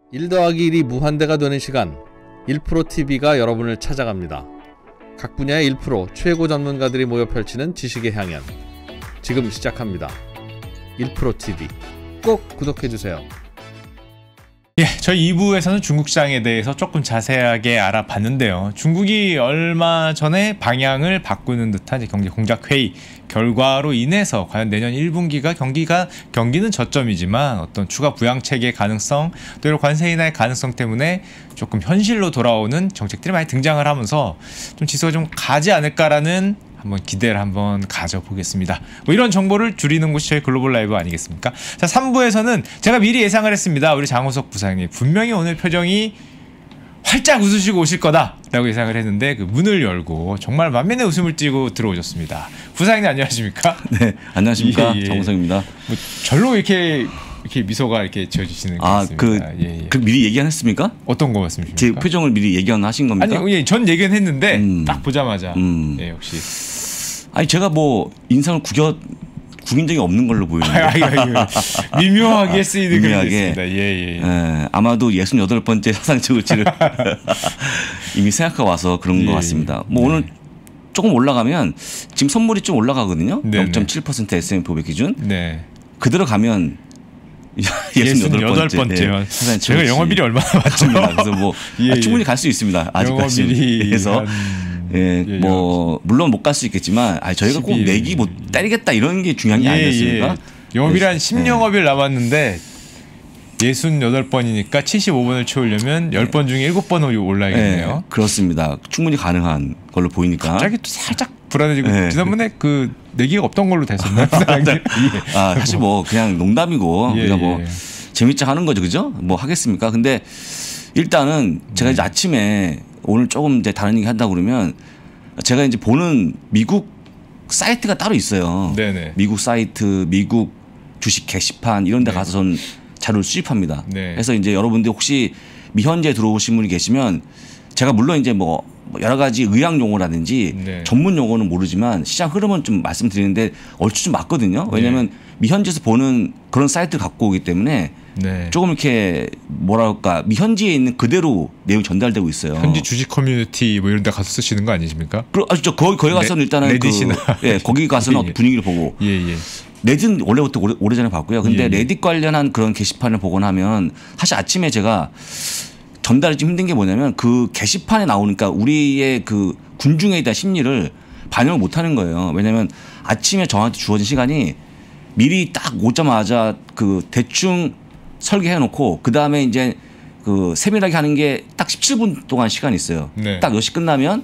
1 더하기 1이 무한대가 되는 시간 1프로TV가 여러분을 찾아갑니다. 각 분야의 1% 최고 전문가들이 모여 펼치는 지식의 향연 지금 시작합니다. 1프로TV 꼭 구독해주세요. 예, 저희 2부에서는 중국 시장에 대해서 조금 자세하게 알아봤는데요. 중국이 얼마 전에 방향을 바꾸는 듯한 경제 공작 회의 결과로 인해서 과연 내년 1분기가 경기는 저점이지만 어떤 추가 부양책의 가능성 또 이런 관세 인하의 가능성 때문에 조금 현실로 돌아오는 정책들이 많이 등장을 하면서 좀 지수가 좀 가지 않을까라는 한번 기대를 한번 가져보겠습니다. 뭐 이런 정보를 줄이는 곳이 저희 글로벌 라이브 아니겠습니까? 자, 3부에서는 제가 미리 예상을 했습니다. 우리 장호석 부사장님 분명히 오늘 표정이 활짝 웃으시고 오실 거다라고 예상을 했는데 그 문을 열고 정말 만면의 웃음을 띠고 들어오셨습니다. 부사장님 안녕하십니까? 네, 안녕하십니까? 예, 예. 장호석입니다. 뭐 절로 이렇게 미소가 이렇게 지어지시는 것 같습니다. 그 미리 얘기하셨습니까? 어떤 거 말씀이십니까? 제 표정을 미리 예견하신 겁니까? 아니, 예, 전 얘기는 했는데 딱 보자마자 예, 역시. 아니 제가 뭐 인상을 구긴 적이 없는 걸로 보이는데 미묘하게 쓰이는 글이 미묘하게. 있습니다. 예. 아마도 68번째 사상 최고치를 이미 생각하고 와서 그런 것 같습니다. 뭐 오늘 조금 올라가면 지금 선물이 좀 올라가거든요. 0.7% S&P 500 기준. 네. 그대로 가면 68번째요. 네, 제가 영업일이 얼마나 맞죠? 그래서 뭐 충분히 갈 수 있습니다. 아직까지. 그래서 뭐 물론 못 갈 수 있겠지만 저희가 12일. 꼭 내기 못 때리겠다 이런 게 중요한 게 아니었습니까? 영업일이 한 10영업일 남았는데 68번이니까 75번을 채우려면 10번 중에 7번 올라야겠네요. 그렇습니다. 충분히 가능한 걸로 보이니까. 갑자기 또 살짝 불안해지고 지난번에 그 내기가 없던 걸로 됐었나요? 사실 뭐 그냥 농담이고 우리가 뭐 재밌자 하는 거죠, 그죠? 뭐 하겠습니까? 근데 일단은 제가 이제 아침에 오늘 조금 이제 다른 얘기 한다고 그러면 제가 이제 보는 미국 사이트가 따로 있어요. 네네. 미국 사이트, 미국 주식 게시판 이런 데 가서 전 자료를 수집합니다. 그래서 이제 여러분들 혹시 미현재 들어오신 분이 계시면 제가 물론 이제 뭐 여러 가지 의학 용어라든지 전문 용어는 모르지만 시장 흐름은 좀 말씀드리는데 얼추 좀 맞거든요. 왜냐하면 미현지에서 보는 그런 사이트를 갖고 오기 때문에 조금 이렇게 뭐랄까 미현지에 있는 그대로 내용이 전달되고 있어요. 현지 주식 커뮤니티 뭐 이런 데 가서 쓰시는 거 아니십니까? 저 거기 가서는 일단은 레딧이나 거기 가서는 어떤 분위기를 보고 레딧은 원래부터 오래전에 봤고요. 근데 레딧 관련한 그런 게시판을 보거나 하면 사실 아침에 제가 전달이 좀 힘든 게 뭐냐면 그 게시판에 나오니까 우리의 그 군중에 대한 심리를 반영을 못 하는 거예요. 왜냐하면 아침에 저한테 주어진 시간이 미리 딱 오자마자 그 대충 설계해 놓고 그 다음에 이제 그 세밀하게 하는 게 딱 17분 동안 시간이 있어요. 딱 10시 끝나면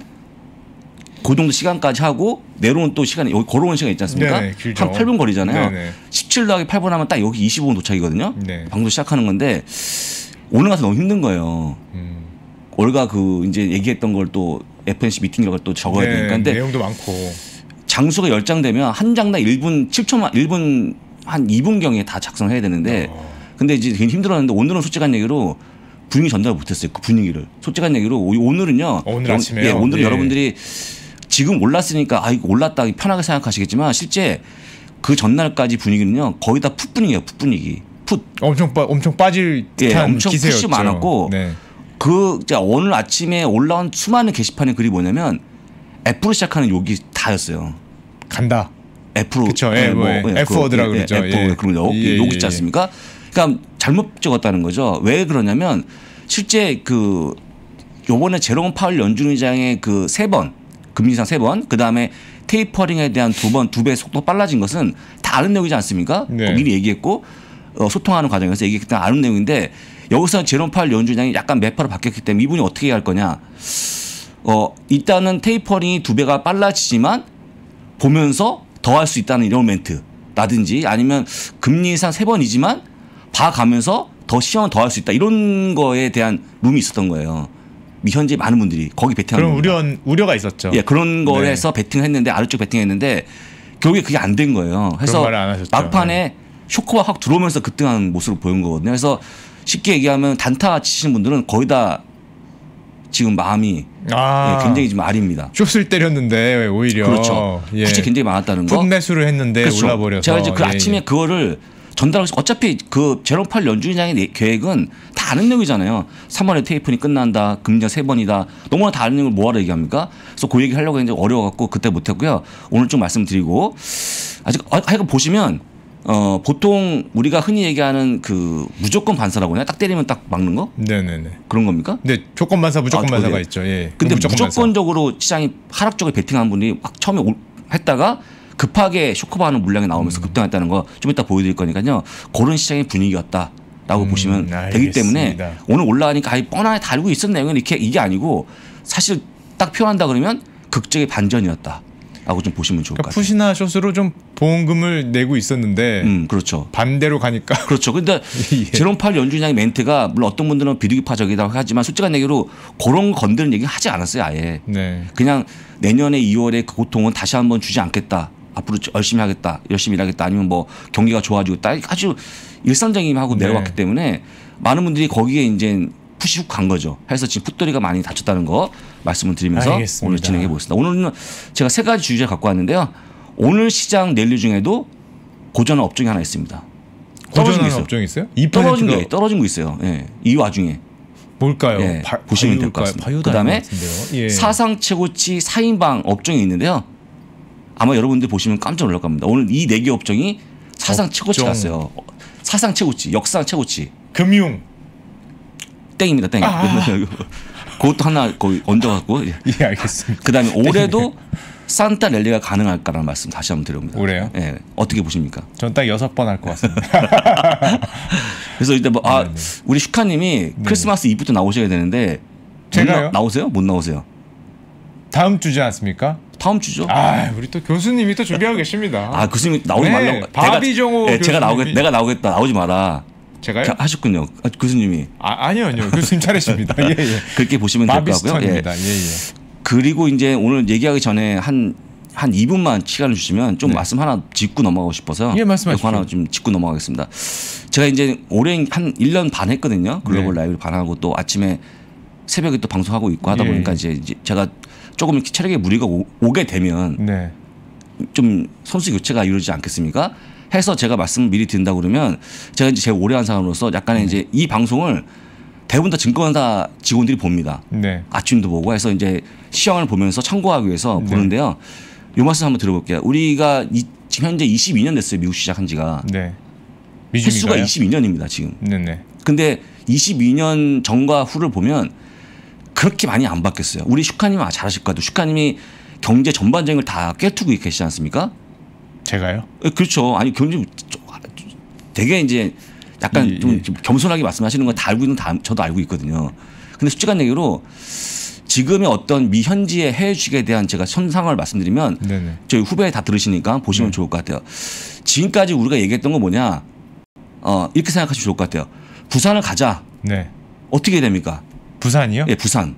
그 정도 시간까지 하고 내려오는 또 시간이 여기 걸어오는 시간 있지 않습니까? 한 8분 거리잖아요. 17 더하기 8분 하면 딱 여기 25분 도착이거든요. 방송 시작하는 건데 오늘 가서 너무 힘든 거예요. 올가 그 이제 얘기했던 걸 또 FNC 미팅 결과를 또 적어야 되니까. 근데 내용도 많고 장수가 10장 되면 한 장당 1분 7초만 1분 한 2분경에 다 작성해야 되는데 근데 이제 굉장히 힘들었는데 오늘은 솔직한 얘기로 분위기 전달을 못했어요. 그 분위기를. 솔직한 얘기로 오늘은요. 오늘 아침에요? 오늘은 여러분들이 지금 올랐으니까 이거 올랐다 편하게 생각하시겠지만 실제 그 전날까지 분위기는요. 거의 다 풋 분위기예요. 풋 분위기. 엄청 빠질 듯한 엄청 기세였죠. 푸시 많았고 그 오늘 아침에 올라온 수많은 게시판의 글이 뭐냐면 F로 시작하는 욕이 다였어요. 간다. F로. 그렇죠. F워드라 그러죠. F 그런 욕 있지 않습니까? 그러니까 잘못 적었다는 거죠. 왜 그러냐면 실제 그 요번에 제롬 파월 연준 의장의 그 3번 금리 인상 3번 그다음에 테이퍼링에 대한 2배 속도 빨라진 것은 다 아는 내용이지 않습니까? 미리 얘기했고 소통하는 과정에서 얘기했던 아는 내용인데 여기서 제롬 파월 연준장이 약간 매파로 바뀌었기 때문에 이분이 어떻게 할 거냐. 일단은 테이퍼링이 2배가 빨라지지만 보면서 더 할 수 있다는 이런 멘트라든지 아니면 금리 인상 3번이지만 봐가면서 더 시험을 더 할 수 있다 이런 거에 대한 룸이 있었던 거예요. 현재 많은 분들이 거기 베팅한 그런 우려가 있었죠. 그런 거에서 베팅했는데 아래쪽 베팅했는데 결국에 그게 안 된 거예요. 그래서 막판에 쇼크가 확 들어오면서 급등한 모습을 보인 거거든요. 그래서 쉽게 얘기하면 단타 치시는 분들은 거의 다 지금 마음이 굉장히 좀 아립니다. 숏을 때렸는데 오히려 그렇죠. 푸시 굉장히 많았다는 거. 풋매수를 했는데 올라버려서 제가 이제 그 아침에 그거를 전달하고 어차피 그 제롬 파월 연준의장의 계획은 다 아는 내용이잖아요. 3월에 테이프니 끝난다. 금리가 3번이다. 너무나 다 아는 내용을 뭐하러 얘기합니까? 그래서 그 얘기 하려고 했는데 어려워갖고 그때 못했고요. 오늘 좀 말씀드리고 아직 하여간 보시면 보통 우리가 흔히 얘기하는 그 무조건 반사라고 해요. 딱 때리면 딱 막는 거? 네네네. 그런 겁니까? 네, 조건 반사, 무조건 반사가 있죠. 예. 근데 무조건적으로 시장이 하락적으로 베팅한 분이 막 처음에 했다가 급하게 쇼크받는 물량이 나오면서 급등했다는 거 좀 이따 보여드릴 거니까요. 그런 시장의 분위기였다라고 보시면 되기 때문에 오늘 올라가니까 뻔하게 다 알고 있었 내용은 이게 아니고 사실 딱 표현한다 그러면 극적의 반전이었다. 라고 좀 보시면 좋을 것 같아요. 푸시나 숏으로 좀 보험금을 내고 있었는데 그렇죠. 반대로 가니까 그렇죠. 근데 예. 제롬 파월 연준장의 멘트가 물론 어떤 분들은 비둘기파적이라고 하지만 솔직한 얘기로 그런 거 건드는 얘기 하지 않았어요. 아예. 네. 그냥 내년에 2월에 그 고통은 다시 한번 주지 않겠다. 앞으로 열심히 하겠다. 열심히 일하겠다. 아니면 뭐 경기가 좋아지고 아주 일상적인 하고 내려왔기 네. 때문에 많은 분들이 거기에 이제 푸시 훅 간 거죠. 해서 지금 풋돌이가 많이 다쳤다는 거 말씀을 드리면서 알겠습니다. 오늘 진행해 보겠습니다. 오늘은 제가 3가지 주제를 갖고 왔는데요. 오늘 시장 랠리 중에도 고전한 업종이 하나 있습니다. 떨어진 게 있어요. 업종이 있어요? 떨어진 거 있어요. 예. 이 와중에 뭘까요? 예. 보시면 될 것 같습니다. 그다음에 예. 사상 최고치 4인방 업종이 있는데요. 아마 여러분들 보시면 깜짝 놀랄 겁니다. 오늘 이 4개 업종이 사상 최고치 갔어요. 사상 최고치, 역사상 최고치. 금융. 땡입니다. 땡. 그것도 하나 거의 얹어갖고. 예, 알겠습니다. 그다음에 올해도 산타 랠리가 가능할까라는 말씀 다시 한번 드려봅니다. 올해요? 예. 어떻게 보십니까? 전 딱 6번 할 것 같습니다. 그래서 일단 우리 슈카님이 크리스마스 이브부터 나오셔야 되는데 제가요? 나오세요? 못 나오세요? 다음 주지 않습니까? 다음 주죠. 우리 또 교수님이 또 준비하고 계십니다. 교수님 나오지 말라고. 바비종호 제가 내가 나오겠다. 나오지 마라. 제가요? 하셨군요. 교수님이. 아니요. 교수님 차례십니다. 예. 그렇게 보시면 될 것 같고요. 예. 그리고 이제 오늘 얘기하기 전에 한 2분만 시간을 주시면 좀 말씀 하나 짚고 넘어가고 싶어서 말씀하십시오. 하나 좀 짚고 넘어가겠습니다. 제가 이제 올해 한 1년 반 했거든요. 글로벌 라이브를 반하고 또 아침에 새벽에 또 방송하고 있고 하다 보니까 이제 제가 조금 이렇게 체력에 무리가 오게 되면 좀 선수 교체가 이루어지지 않겠습니까? 해서 제가 말씀을 미리 드린다고 그러면 제가 이제 제일 오래 한 사람으로서 약간의 이제 이 방송을 대부분 다 증권사 직원들이 봅니다. 아침도 보고 해서 이제 시황을 보면서 참고하기 위해서 보는데요. 요 말씀 한번 들어볼게요. 우리가 지금 현재 22년 됐어요. 미국 시작한 지가. 횟수가 22년입니다. 지금. 근데 22년 전과 후를 보면 그렇게 많이 안 바뀌었어요. 우리 슈카님은 잘하실 것 같아요. 슈카님이 경제 전반적인 걸 다 꿰뚫고 계시지 않습니까? 제가요? 그렇죠. 아니 경제 되게 이제 약간 좀 겸손하게 말씀하시는 건 다 알고 있는 저도 알고 있거든요. 근데 솔직한 얘기로 지금의 어떤 미 현지의 해외 주식에 대한 제가 현상을 말씀드리면 저희 후배 다 들으시니까 보시면 좋을 것 같아요. 지금까지 우리가 얘기했던 건 뭐냐? 이렇게 생각하시면 좋을 것 같아요. 부산을 가자. 어떻게 됩니까? 부산이요? 예, 부산.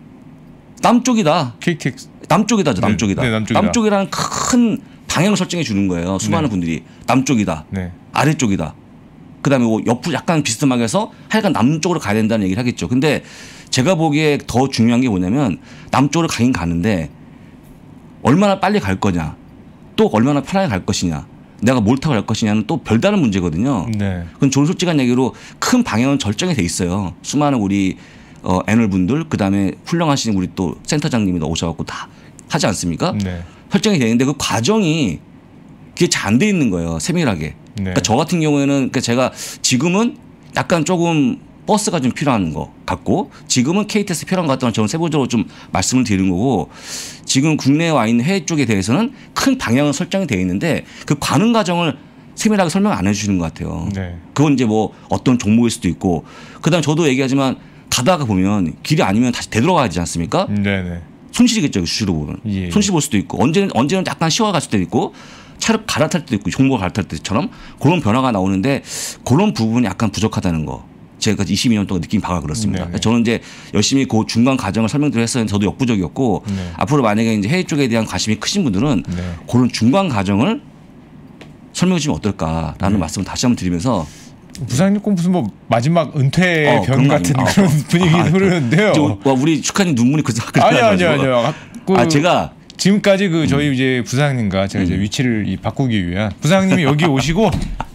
남쪽이다. KTX. 남쪽이다. 남쪽이라는 큰 방향을 설정해 주는 거예요. 수많은 분들이 남쪽이다. 아래쪽이다. 그다음에 뭐 옆으로 약간 비스듬하게 해서 하여간 남쪽으로 가야 된다는 얘기를 하겠죠. 근데 제가 보기에 더 중요한 게 뭐냐면 남쪽으로 가긴 가는데 얼마나 빨리 갈 거냐, 또 얼마나 편하게 갈 것이냐, 내가 뭘 타고 갈 것이냐는 또 별다른 문제거든요. 그건 저는 솔직한 얘기로 큰 방향은 절정이 돼 있어요. 수많은 우리 애널분들 그다음에 훌륭하신 우리 또 센터장님이 오셔갖고 다 하지 않습니까? 설정이 되는데 그 과정이 그게 잘 안 돼 있는 거예요. 세밀하게. 그러니까 저 같은 경우에는 그러니까 제가 지금은 약간 조금 버스가 좀 필요한 것 같고 지금은 KTX 필요한 것 같다는 저는 세부적으로 좀 말씀을 드리는 거고 지금 국내에 와 있는 해외 쪽에 대해서는 큰 방향은 설정이 되어 있는데 그 가는 과정을 세밀하게 설명 안 해주시는 것 같아요. 그건 이제 뭐 어떤 종목일 수도 있고 그다음에 저도 얘기하지만 가다가 보면 길이 아니면 다시 되돌아가야 되지 않습니까? 손실이겠죠. 수시로 보면. 손실 볼 수도 있고 언제는 약간 쉬어갈 수도 있고 차를 갈아탈 때도 있고 종목을 갈아탈 때처럼 그런 변화가 나오는데 그런 부분이 약간 부족하다는 거. 제가 22년 동안 느낀 바가 그렇습니다. 저는 이제 열심히 그 중간 과정을 설명드려 했었는데 저도 역부족이었고 앞으로 만약에 이제 해외 쪽에 대한 관심이 크신 분들은 그런 중간 과정을 설명해 주시면 어떨까라는 말씀을 다시 한번 드리면서 부장님 꼭 무슨 뭐 마지막 은퇴 병 같은 그런 분위기 흐르는데요. 우리 축하님 눈물이 아니요. 제가 지금까지 저희 이제 부장님과 제가 이제 위치를 바꾸기 위한 부장님이 여기 오시고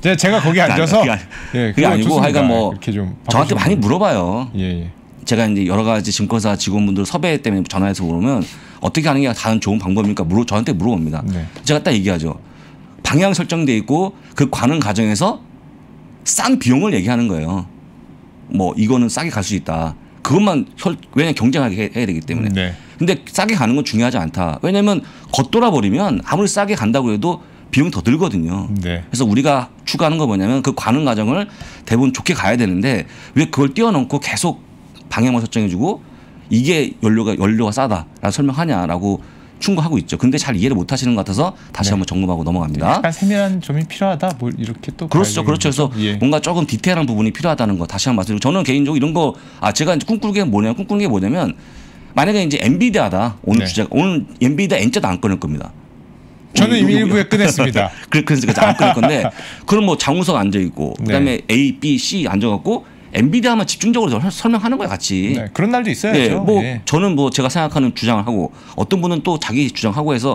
제가 거기 앉아서 그게 아니고 하여간 뭐 저한테 많이 물어봐요. 예. 제가 이제 여러 가지 증권사 직원분들 섭외 때문에 전화해서 물으면 어떻게 하는 게 가장 좋은 방법입니까? 저한테 물어봅니다. 네. 제가 딱 얘기하죠. 방향 설정돼 있고 그 관행 과정에서 싼 비용을 얘기하는 거예요. 뭐 이거는 싸게 갈 수 있다. 그것만 왜냐면 경쟁하게 해야 되기 때문에. 네. 근데 싸게 가는 건 중요하지 않다. 왜냐하면 겉돌아 버리면 아무리 싸게 간다고 해도 비용이 더 들거든요. 네. 그래서 우리가 추구하는 거 뭐냐면 그 관행 과정을 대부분 좋게 가야 되는데 왜 그걸 뛰어넘고 계속 방향만 설정해주고 이게 연료가 싸다라고 설명하냐라고 충고하고 있죠. 근데 잘 이해를 못 하시는 것 같아서 다시 한번 점검하고 넘어갑니다. 약간 세밀한 점이 필요하다. 뭐 이렇게 또 그렇죠. 그래서 뭔가 조금 디테일한 부분이 필요하다는 거 다시 한번 말씀드리고 저는 개인적으로 이런 거 제가 이제 꿈꾸는 게 뭐냐면 만약에 이제 엔비디아다 오늘 주제가 오늘 엔비디아 N자도 안 끊을 겁니다. 저는 이미 일부에 꺼냈습니다. 그래서 안 끊을 건데 그럼 뭐 장우석 앉아 있고 그다음에 A, B, C 앉아갖고 엔비디아만 집중적으로 설명하는 거야 같이. 네, 그런 날도 있어야죠. 저는 뭐 제가 생각하는 주장을 하고 어떤 분은 또 자기 주장하고 해서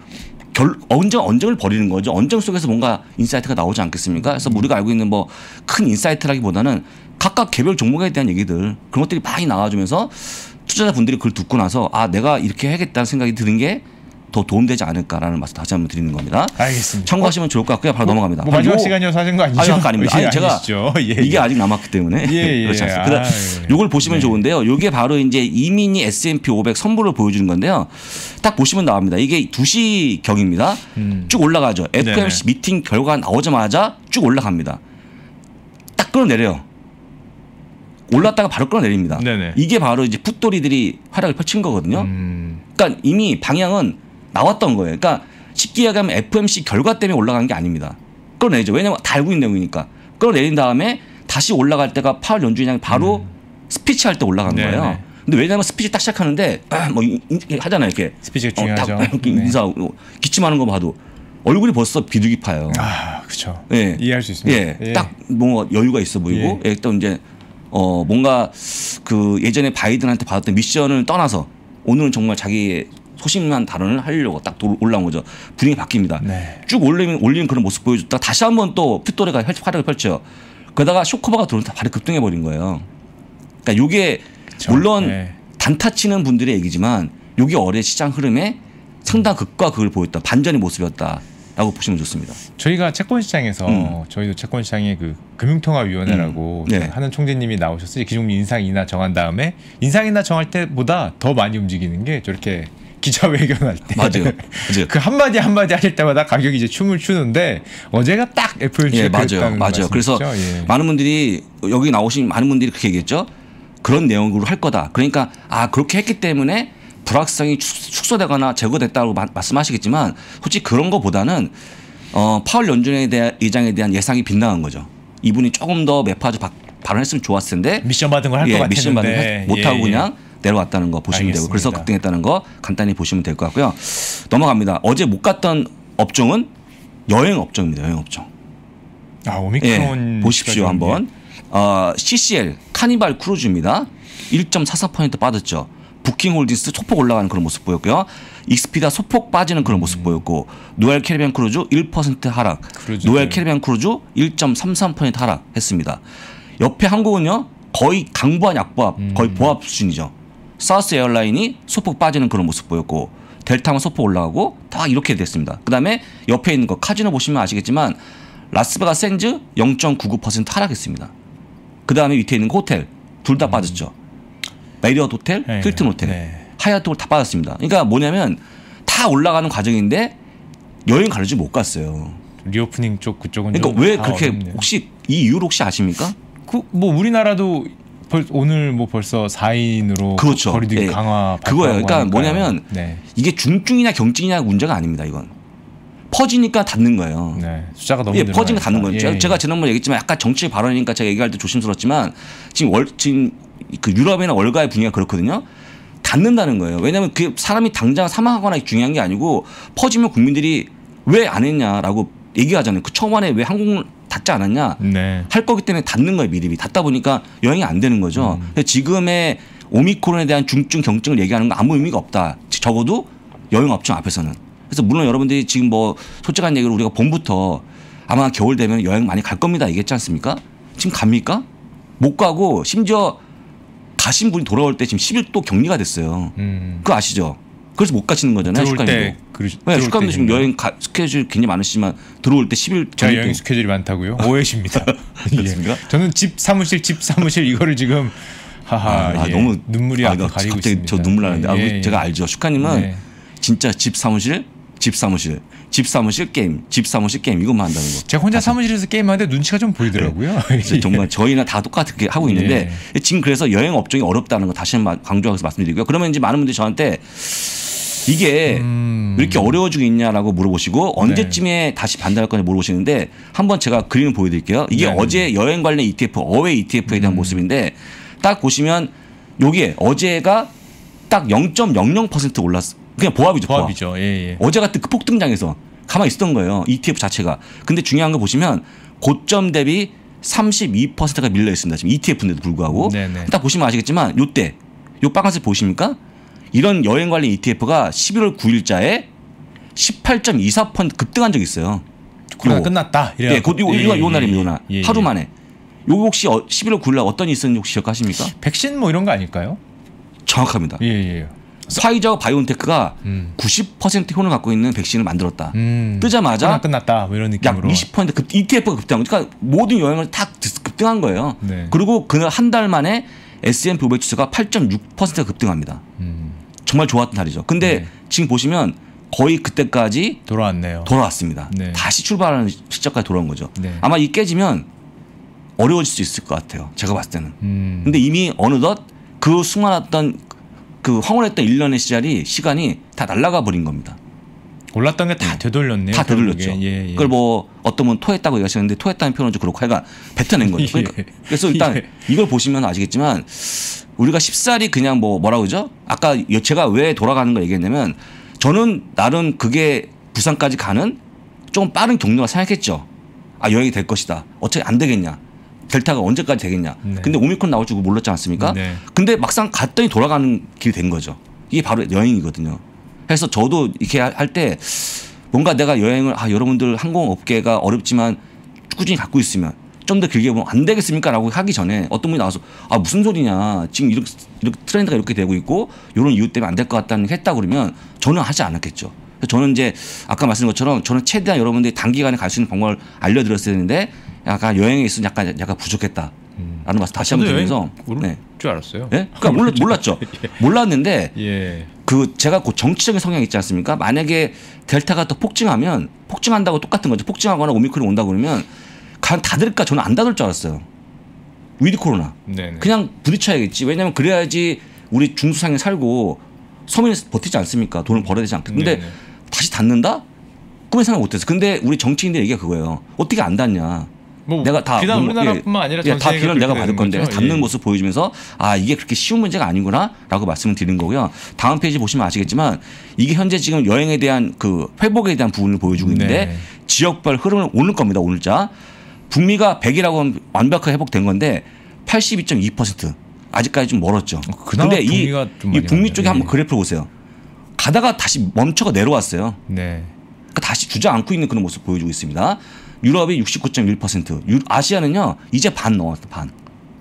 언쟁을 벌이는 거죠. 언쟁 속에서 뭔가 인사이트가 나오지 않겠습니까? 그래서 우리가 알고 있는 뭐 큰 인사이트라기보다는 각각 개별 종목에 대한 얘기들 그런 것들이 많이 나와주면서 투자자분들이 그걸 듣고 나서 내가 이렇게 해야겠다는 생각이 드는 게 더 도움되지 않을까라는 말씀 다시 한번 드리는 겁니다. 알겠습니다. 참고하시면 좋을 것 같고요. 바로 넘어갑니다. 마지막 시간이어서 하신 거 아니죠? 아닙니다. 제가 이게 아직 남았기 때문에 그렇지 않습니다. 이걸 보시면 좋은데요. 이게 바로 이제 이민희 S&P 500 선물을 보여주는 건데요. 딱 보시면 나옵니다. 이게 2시 경입니다. 쭉 올라가죠. FOMC 미팅 결과 나오자마자 쭉 올라갑니다. 딱 끌어내려요. 올랐다가 바로 끌어내립니다. 네네. 이게 바로 이제 풋돌이들이 활약을 펼친 거거든요. 그러니까 이미 방향은 나왔던 거예요. 그러니까 쉽게 이야기하면 FOMC 결과 때문에 올라간 게 아닙니다. 끌어내죠. 왜냐하면 다 알고 있는 내용이니까. 끌어내린 다음에 다시 올라갈 때가 파월 연준위원장이 바로 스피치 할 때 올라간 거예요. 근데 왜냐하면 스피치 딱 시작하는데 뭐 하잖아요. 이렇게 스피치가 중요하죠. 이렇게 인사하고 기침하는 거 봐도 얼굴이 벌써 비둘기 파요. 그렇죠. 예. 이해할 수 있습니다. 예. 딱 뭐 여유가 있어 보이고 또 이제 뭔가 그 예전에 바이든한테 받았던 미션을 떠나서 오늘은 정말 자기의 소신만 발언을 하려고 딱 올라온 거죠. 분위기 바뀝니다. 쭉 올리는 그런 모습 보여줬다가 다시 한번 또 풋돌이가 활약을 펼쳐요. 그러다가 쇼커버가 들어오면서 발이 급등해 버린 거예요. 그러니까 이게 물론 단타 치는 분들의 얘기지만 이게 어제 시장 흐름에 상당 극과 극을 보였다. 반전의 모습이었다라고 보시면 좋습니다. 저희가 채권시장에서 저희도 채권시장의 그 금융통화위원회라고 하는 총재님이 나오셨어요. 기종류 인상 인하 정한 다음에 인상 인하 정할 때보다 더 많이 움직이는 게 저렇게 기자회견할 때 맞아요. 그 한마디 하실 때마다 가격이 이제 춤을 추는데 어제가 딱 FOMC에 맞아요. 그래서 많은 분들이 여기 나오신 많은 분들이 그렇게 얘기했죠. 그런 내용으로 할 거다. 그러니까 그렇게 했기 때문에 불확실성이 축소되거나 제거됐다고 말씀하시겠지만 솔직히 그런 거보다는 파월 연준에 대한 의장에 대한 예상이 빗나간 거죠. 이분이 조금 더 매파주 발언했으면 좋았을 텐데 미션 받은 걸 할 것 같았는데 미션 받은 걸 못하고 그냥 내려왔다는 거 보시면 되고 그래서 급등했다는 거 간단히 보시면 될 것 같고요. 넘어갑니다. 어제 못 갔던 업종은 여행 업종입니다. 여행 업종. 오미크론 보십시오 한번. CCL 카니발 크루즈입니다. 1.44% 빠졌죠. 부킹홀딩스 소폭 올라가는 그런 모습 보였고요. 익스피다 소폭 빠지는 그런 모습 보였고 노엘 캐리비안 크루즈 1% 하락. 노엘 캐리비안 크루즈 1.33% 하락했습니다. 옆에 한국은요. 거의 강보합 약보합 거의 보합 수준이죠. 사우스 에어라인이 소폭 빠지는 그런 모습 보였고 델타만 소폭 올라가고 다 이렇게 됐습니다. 그다음에 옆에 있는 거 카지노 보시면 아시겠지만 라스베가스 샌즈 0.99% 하락했습니다. 그다음에 밑에 있는 거 호텔 둘 다 빠졌죠. 메리엇 호텔, 힐튼 호텔, 하얏트 호텔 다 빠졌습니다. 그러니까 뭐냐면 다 올라가는 과정인데 여행 가는지 못 갔어요. 리오프닝 쪽 그쪽은 그러니까 왜 그렇게 어렵네요. 혹시 이 이유를 혹시 아십니까? 뭐 우리나라도 오늘 뭐 벌써 4인으로 그렇죠. 거리두기 강화 그거예요. 그러니까 뭐냐면 이게 중증이냐 경증이냐 문제가 아닙니다. 이건 퍼지니까 닫는 거예요. 숫자가 너무 퍼지니까 닫는 거예요. 제가 지난번에 얘기했지만 약간 정치 발언이니까 제가 얘기할 때 조심스럽지만 지금 그 유럽이나 월가의 분위기가 그렇거든요. 닫는다는 거예요. 왜냐하면 그 사람이 당장 사망하거나 중요한 게 아니고 퍼지면 국민들이 왜 안 했냐라고 얘기하잖아요. 그 초반에 왜 한국을 닫지 않았냐 할 거기 때문에 닫는 거예요. 미리 닫다 보니까 여행이 안 되는 거죠. 지금의 오미크론에 대한 중증 경증을 얘기하는 건 아무 의미가 없다. 적어도 여행 업종 앞에서는. 그래서 물론 여러분들이 지금 뭐 솔직한 얘기로 우리가 봄부터 아마 겨울 되면 여행 많이 갈 겁니다. 얘기했지 않습니까? 지금 갑니까? 못 가고 심지어 가신 분이 돌아올 때 지금 10일 또 격리가 됐어요. 그거 아시죠? 그래서 못 가시는 거잖아요. 슈카님도. 네, 슈카님도 지금 여행 스케줄 굉장히 많으시지만 들어올 때 10일. 제가 여행 스케줄이 많다고요? 오해십니다. 그렇습니까? 예. 저는 집 사무실 이거를 지금 예. 너무 눈물이 가리고 갑자기 있습니다. 저 눈물 나는데 예. 제가 알죠. 슈카님은 진짜 집 사무실 게임 이것만 한다는 거. 제가 혼자 사무실에서 게임하는데 눈치가 좀 보이더라고요. 네. 정말 저희나 다 똑같게 하고 있는데 지금 그래서 여행 업종이 어렵다는 거 다시 한번 강조해서 말씀드리고요. 그러면 이제 많은 분들이 저한테 이게 왜 이렇게 어려워지고 있냐라고 물어보시고 언제쯤에 다시 반등할 거냐 물어보시는데 한번 제가 그림을 보여드릴게요. 이게 어제 여행 관련 ETF, 어웨이 ETF에 대한 모습인데 딱 보시면 여기에 어제가 딱 0.00% 올랐어. 그냥 보합이죠. 보합이죠. 예. 어제 같은 그 폭등장에서 가만히 있었던 거예요. ETF 자체가. 근데 중요한 거 보시면 고점 대비 32%가 밀려 있습니다. 지금 ETF인데도 불구하고. 네네. 딱 보시면 아시겠지만 요때 요 빨간색 보십니까? 이런 여행 관련 ETF가 11월 9일자에 18.24% 급등한 적이 있어요. 코로나 끝났다. 네, 요 날입니다. 하루 만에. 요거 혹시 11월 9일 날 어떤 일이 있었는지 혹시 기억하십니까? 백신 뭐 이런 거 아닐까요? 정확합니다. 예. 파이저와 바이오엔테크가 90% 효능을 갖고 있는 백신을 만들었다. 뜨자마자 코로나 끝났다. 뭐 이런 느낌으로. 약 20% ETF가 급등한 거죠. 그러니까 모든 여행을 다 급등한 거예요. 네. 그리고 그날 한 달 만에 S&P 500 지수가 8.6%가 급등합니다. 정말 좋았던 날이죠. 근데 지금 보시면 거의 그때까지 돌아왔습니다. 네. 다시 출발하는 시점까지 돌아온 거죠. 네. 아마 이 깨지면 어려워질 수 있을 것 같아요. 제가 봤을 때는. 근데 이미 어느덧 그 수많았던 그 황홀했던 1년의 시간이 다 날아가 버린 겁니다. 올랐던 게 다 되돌렸네요. 다 되돌렸죠. 그걸 뭐 어떤 분은 토했다고 얘기하시는데 토했다는 표현은 좀 그렇고 하여간 뱉어낸 거죠. 그러니까 그래서 일단 이걸 보시면 아시겠지만 우리가 쉽사리 그냥 뭐라고 그러죠? 아까 제가 왜 돌아가는 걸 얘기했냐면 저는 나름 그게 부산까지 가는 좀 빠른 경로가 생각했죠. 아 여행이 될 것이다. 어차피 안 되겠냐. 델타가 언제까지 되겠냐. 근데 오미크론 나올 줄 몰랐지 않습니까? 근데 막상 갔더니 돌아가는 길이 된 거죠. 이게 바로 여행이거든요. 그래서 저도 이렇게 할 때 뭔가 내가 여행을 여러분들 항공업계가 어렵지만 꾸준히 갖고 있으면 좀 더 길게 보면 안 되겠습니까? 라고 하기 전에 어떤 분이 나와서 무슨 소리냐. 지금 이렇게 트렌드가 이렇게 되고 있고 이런 이유 때문에 안 될 것 같다는 게 했다 그러면 저는 하지 않았겠죠. 저는 이제 아까 말씀드린 것처럼 저는 최대한 여러분들이 단기간에 갈 수 있는 방법을 알려드렸어야 되는데 약간 여행에 있어서 약간 부족했다. 라는 말씀 다시 한번 드리면서 모를 줄 알았어요. 네? 그러니까 몰랐죠. 몰랐는데 예. 그 제가 그 정치적인 성향이 있지 않습니까? 만약에 델타가 또 폭증한다고 똑같은 거죠. 폭증하거나 오미크론이 온다고 그러면 닫을까 저는 안 닫을 줄 알았어요. 위드 코로나. 네네. 그냥 부딪혀야겠지. 왜냐하면 그래야지 우리 중소상인 살고 서민이 버티지 않습니까? 돈을 벌어야 되지 않겠. 근데 다시 닫는다? 꿈에 생각 못했어. 근데 우리 정치인들 얘기가 그거예요. 어떻게 안 닫냐? 내가 다 비단 우리나라뿐만 아니라 전 다 비난 내가 받을 건데 거죠? 닫는 모습 보여주면서 이게 그렇게 쉬운 문제가 아니구나라고 말씀을 드린 거고요. 다음 페이지 보시면 아시겠지만 이게 현재 지금 여행에 대한 그 회복에 대한 부분을 보여주고 있는데 지역별 흐름을 오늘 겁니다. 오늘자 북미가 100이라고 하면 완벽하게 회복된 건데 82.2% 아직까지 좀 멀었죠. 그런데 이 북미 쪽에 한번 그래프를 보세요. 가다가 다시 멈춰가 내려왔어요. 그러니까 다시 주저앉고 있는 그런 모습 보여주고 있습니다. 유럽이 69.1%, 아시아는요 이제 반 넘었어. 반.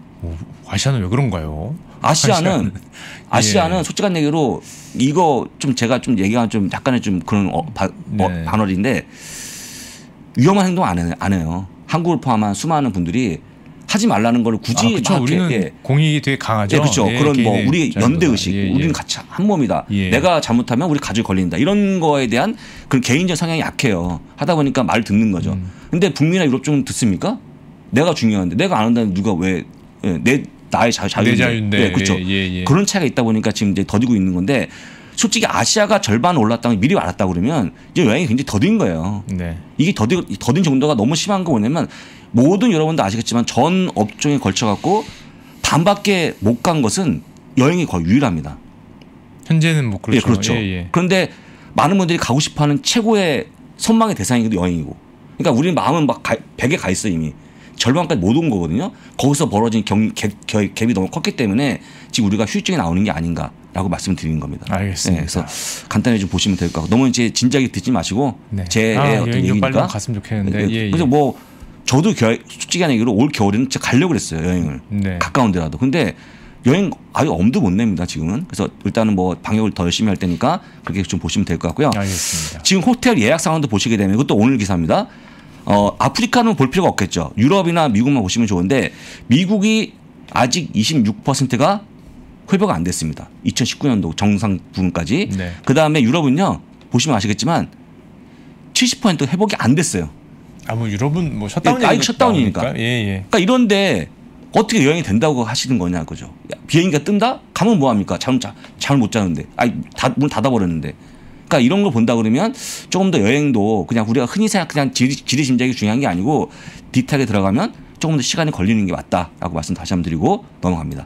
아시아는 왜 그런가요? 아시아는 솔직한 얘기로 이거 좀 제가 좀 얘기하면 좀 약간의 좀 그런 반월인데 위험한 행동 안 해요. 한국을 포함한 수많은 분들이 하지 말라는 걸 굳이 우리는 공익이 되게 강하죠. 그렇죠. 그런 우리 연대 의식, 우리는 같이 한 몸이다. 내가 잘못하면 우리 가족이 걸린다. 이런 거에 대한 그런 개인적 성향이 약해요. 하다 보니까 말 듣는 거죠. 근데 북미나 유럽 쪽은 듣습니까? 내가 중요한데 내가 안 한다는 누가 왜 나의 자유인데. 그렇죠. 그런 차이가 있다 보니까 지금 이제 더디고 있는 건데 솔직히 아시아가 절반 올랐다고 미리 알았다 그러면 이제 여행이 굉장히 더딘 거예요. 이게 더딘 정도가 너무 심한 거 뭐냐면 모든 여러분도 아시겠지만 전 업종에 걸쳐갖고 반밖에 못 간 것은 여행이 거의 유일합니다. 현재는 뭐 그렇죠. 그렇죠. 그런데 많은 분들이 가고 싶어하는 최고의 선망의 대상이 여행이고, 그러니까 우리는 마음은 막 100에 가 있어 이미. 절반까지 못 온 거거든요. 거기서 벌어진 갭이 너무 컸기 때문에 지금 우리가 휴식증이 나오는 게 아닌가. 라고 말씀드리는 겁니다. 알겠습니다. 네, 그래서 간단히 좀 보시면 될 것 같고 너무 이제 진지하게 듣지 마시고 네. 제 어떤 얘기니까. 빨리 갔으면 좋겠는데. 예, 그래서 뭐 저도 솔직한 얘기로 올 겨울에는 진짜 가려고 그랬어요 여행을. 네. 가까운 데라도. 근데 여행 아예 엄두 못 냅니다 지금은. 그래서 일단은 뭐 방역을 더 열심히 할 테니까 그렇게 좀 보시면 될 것 같고요. 알겠습니다. 지금 호텔 예약 상황도 보시게 되면 이것도 오늘 기사입니다. 아프리카는 볼 필요가 없겠죠. 유럽이나 미국만 보시면 좋은데 미국이 아직 26%가 회복 안 됐습니다. 2019년도 정상 부분까지. 네. 그다음에 유럽은요. 보시면 아시겠지만 70% 회복이 안 됐어요. 뭐 유럽은 뭐 셧다운이 아직 셔다운이니까. 예. 그러니까 이런데 어떻게 여행이 된다고 하시는 거냐 그죠. 비행기가 뜬다? 가면 뭐 합니까? 잠을 못 자는데. 문 닫아버렸는데. 그러니까 이런 걸 본다 그러면 조금 더 여행도 그냥 우리가 흔히 생각하는 지리짐작이 중요한 게 아니고 디테일에 들어가면 조금 더 시간이 걸리는 게 맞다라고 말씀 다시 한번 드리고 넘어갑니다.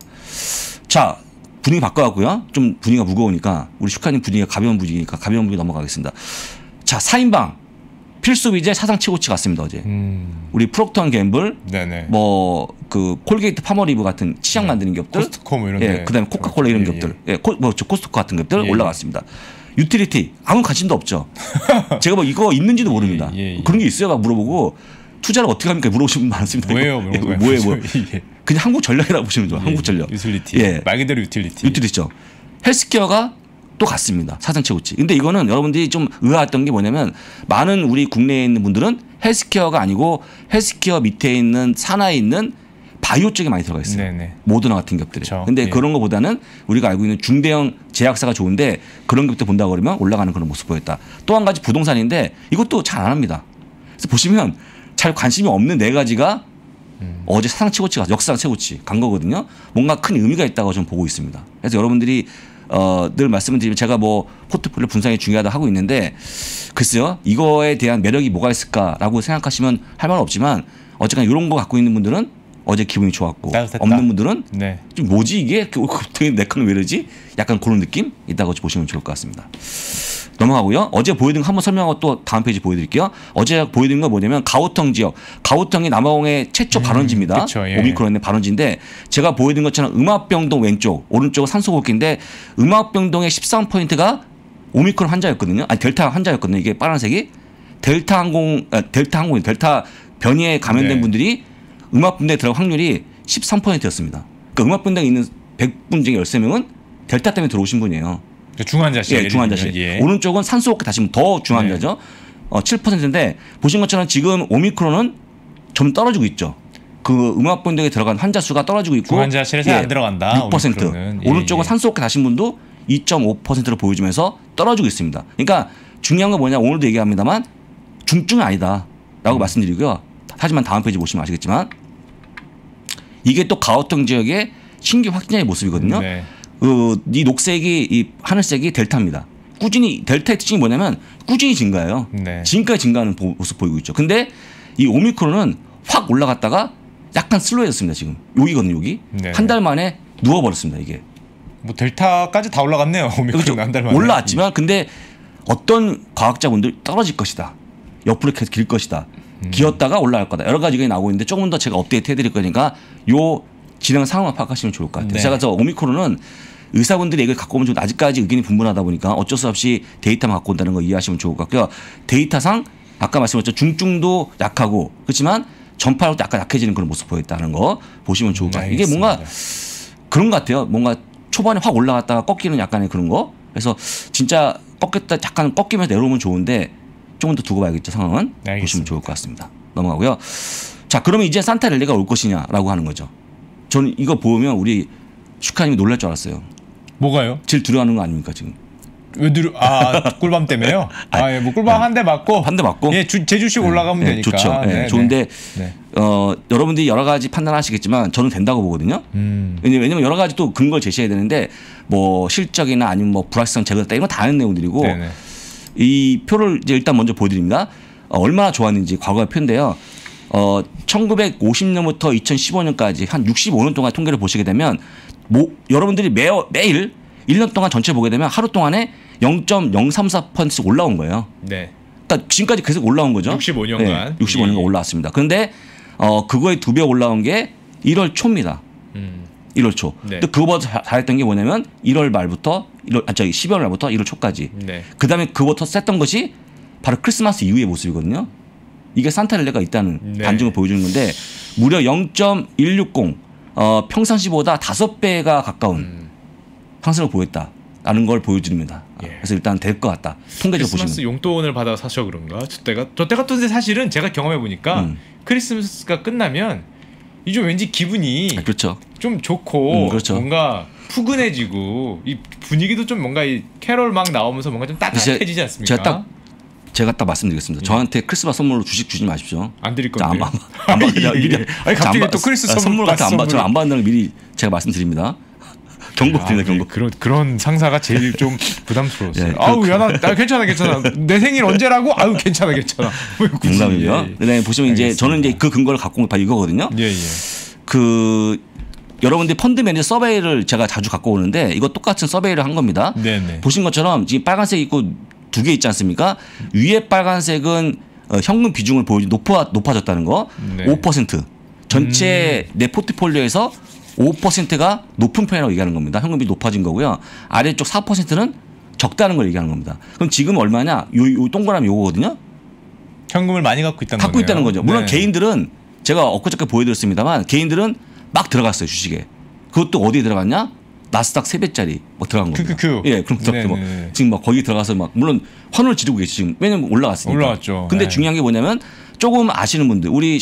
자, 분위기 바꿔갖고요. 좀 분위기가 무거우니까 우리 슈카님 분위기가 가벼운 분위기니까 가벼운 분위기 넘어가겠습니다. 자, 4인방 필수 비제 사상 최고치 갔습니다 어제. 우리 프록터 & 갬블, 네네. 뭐 그 콜게이트, 파머리브 같은 치약 만드는 기업들, 코스트코 뭐 이런 예, 그다음에 코카콜라 이런 기업들, 코스트코 같은 기업들 올라갔습니다. 유틸리티 아무 관심도 없죠. 제가 뭐 이거 있는지도 모릅니다. 그런 게 있어요? 막 물어보고 투자를 어떻게 합니까? 물어보시는 분 많습니다. 뭐예요? 뭐예요? 그냥 한국전력이라고 보시면 좋아요. 한국전력. 유틸리티. 말 그대로 유틸리티. 유틸리티죠. 헬스케어가 또 갔습니다. 사상 최고치. 근데 이거는 여러분들이 좀 의아했던 게 뭐냐면 많은 우리 국내에 있는 분들은 헬스케어가 아니고 헬스케어 밑에 있는 산하에 있는 바이오 쪽에 많이 들어가 있어요. 네네. 모더나 같은 기업들이. 근데 그런 것보다는 우리가 알고 있는 중대형 제약사가 좋은데 그런 기업들 본다고 그러면 올라가는 그런 모습 보였다. 또 한 가지 부동산인데 이것도 잘 안 합니다. 그래서 보시면 잘 관심이 없는 네 가지가 어제 사상 최고치가 역사상 최고치 간 거거든요. 뭔가 큰 의미가 있다고 좀 보고 있습니다. 그래서 여러분들이 늘 말씀을 드리면 제가 뭐 포트폴리오 분석이 중요하다 하고 있는데 글쎄요. 이거에 대한 매력이 뭐가 있을까라고 생각하시면 할 말은 없지만 어쨌거나 이런 거 갖고 있는 분들은 어제 기분이 좋았고 따뜻했다. 없는 분들은 좀 뭐지 이게 되게 내 거는 왜 이러지? 약간 그런 느낌 있다고 보시면 좋을 것 같습니다. 넘어가고요. 어제 보여드린 거 한번 설명하고 또 다음 페이지 보여드릴게요. 어제 보여드린 건 뭐냐면 가오텅 지역. 가오텅이 남아공의 최초 발원지입니다. 그쵸, 예. 오미크론의 발원지인데 제가 보여드린 것처럼 음압병동 왼쪽 오른쪽은 산소호흡기인데 음압병동의 13%가 오미크론 환자였거든요. 아니 델타 환자였거든요. 이게 파란색이 델타 변이에 감염된 분들이 음압병동에 들어갈 확률이 13%였습니다. 그러니까 음압병동에 있는 100분 중에 13명은 델타 때문에 들어오신 분이에요. 중환자실. 예, 중환자실. 예. 오른쪽은 산소호흡기 다시면 더 중환자죠. 7%인데 보신 것처럼 지금 오미크론은 좀 떨어지고 있죠. 그 음압병동에 들어간 환자 수가 떨어지고 있고 중환자실에서 안 들어간다. 6%. 오른쪽은 산소호흡기 다신 분도 2.5%로 보여주면서 떨어지고 있습니다. 그러니까 중요한 건 뭐냐 오늘도 얘기합니다만 중증은 아니다라고 말씀드리고요. 하지만 다음 페이지 보시면 아시겠지만 이게 또 가오텅 지역의 신규 확진자의 모습이거든요. 이 녹색이 이 하늘색이 델타입니다. 꾸준히 델타의 특징이 뭐냐면 꾸준히 증가해요. 지금까지 증가하는 모습 보이고 있죠. 근데 이 오미크론은 확 올라갔다가 약간 슬로해졌습니다. 지금 여기거든요. 여기 한 달 만에 누워버렸습니다. 이게 뭐 델타까지 다 올라갔네요. 오미크론 그렇죠. 한 달 만에 올라왔지만 근데 어떤 과학자분들 떨어질 것이다. 옆으로 계속 길 것이다. 기었다가 올라갈 거다. 여러 가지가 나오고 있는데 조금 더 제가 업데이트 해드릴 거니까 요 진행 상황만 파악하시면 좋을 것 같아요. 제가 저 오미크론은 의사분들이 이걸 갖고 오면 좀 아직까지 의견이 분분하다 보니까 어쩔 수 없이 데이터만 갖고 온다는 거 이해하시면 좋을 것 같고요. 데이터상 아까 말씀드렸죠. 중증도 약하고 그렇지만 전파력도 약간 약해지는 그런 모습 보였다는 거 보시면 좋을 것 같아요. 이게 뭔가 그런 것 같아요. 뭔가 초반에 확 올라갔다가 꺾이는 약간의 그런 거. 그래서 진짜 꺾였다 약간 꺾이면서 내려오면 좋은데 조금 더 두고 봐야겠죠. 상황은 보시면 좋을 것 같습니다. 넘어가고요. 자, 그러면 이제 산타렐리가 올 것이냐라고 하는 거죠. 저는 이거 보면 우리 슈카님이 놀랄 줄 알았어요. 뭐가요? 제일 두려워하는 거 아닙니까 지금? 왜 꿀밤 때문에요? 예, 뭐 꿀밤 한 대 맞고 예, 제주식 올라가면 되니까. 좋죠. 네, 좋은데 여러분들이 여러 가지 판단하시겠지만 저는 된다고 보거든요. 왜냐면 여러 가지 또 근거를 제시해야 되는데 뭐 실적이나 아니면 뭐 불확실성 제거됐다 이런 건 다른 내용들이고 이 표를 이제 일단 먼저 보여드립니다. 얼마나 좋았는지 과거의 표인데요. 1950년부터 2015년까지 한 65년 동안 통계를 보시게 되면 여러분들이 매일 1년 동안 전체 보게 되면 하루 동안에 0.034%씩 올라온 거예요. 그러니까 지금까지 계속 올라온 거죠. 65년간. 65년간 올라왔습니다. 그런데 그거에 2배 올라온 게 1월 초입니다. 1월 초. 네. 근데 그거보다 잘했던 게 뭐냐면 1월 말부터 12월 말부터 1월 초까지. 네. 그다음에 그거부터 셌던 것이 바로 크리스마스 이후의 모습이거든요. 이게 산타렐레가 있다는 네. 반증을 보여주는 건데 무려 0.160 평상시보다 5배가 가까운 상승을 보였다라는 걸 보여줍니다. 예. 그래서 일단 될 것 같다. 통계적으로 보시면. 크리스마스 용돈을 받아 사셔 그런가? 저 때가 또 사실은 제가 경험해 보니까 크리스마스가 끝나면 이제 왠지 기분이 그렇죠. 좀 좋고 그렇죠. 뭔가 푸근해지고 이 분위기도 좀 뭔가 이 캐롤 막 나오면서 뭔가 좀 따뜻해지지 않습니까? 제가 딱 말씀드리겠습니다. 저한테 크리스마스 선물로 주식 주지 마십시오. 안 드릴 건데. 안 받으려 미리. 아니 갑자기 또 크리스마스 선물 같은 안 받는 걸 미리 제가 말씀드립니다. 경고드립니다. 경고. 그런 상사가 제일 좀 부담스러웠어요. 예, 아우 야 나 괜찮아. 내 생일 언제라고? 아우 괜찮아. 농담이고요. 네, 보시면 알겠습니다. 이제 저는 이제 그 근거를 갖고 온 게 바로 이거거든요. 예. 그 여러분들 펀드 매니저 서베이를 제가 자주 갖고 오는데 이거 똑같은 서베이를 한 겁니다. 네네. 보신 것처럼 지금 빨간색 있고 2개 있지 않습니까? 위에 빨간색은 현금 비중을 보여주 높아졌다는 거. 네. 5% 전체 내 포트폴리오에서 5%가 높은 편이라고 얘기하는 겁니다. 현금이 높아진 거고요. 아래쪽 4%는 적다는 걸 얘기하는 겁니다. 그럼 지금 얼마냐? 요 동그라미 요거거든요. 현금을 많이 갖고 있다는 갖고 거네요. 있다는 거죠. 물론 네. 개인들은 제가 엊그저께 보여드렸습니다만 개인들은 막 들어갔어요 주식에. 그것도 어디에 들어갔냐? 나스닥 3배짜리 뭐 들어간 겁니다. 예, 그럼 뭐 지금 막 거기 들어가서 막 물론 환호를 지르고 계시 지금 왜냐면 올라갔으니까. 올라왔죠. 근데 네. 중요한 게 뭐냐면 조금 아시는 분들 우리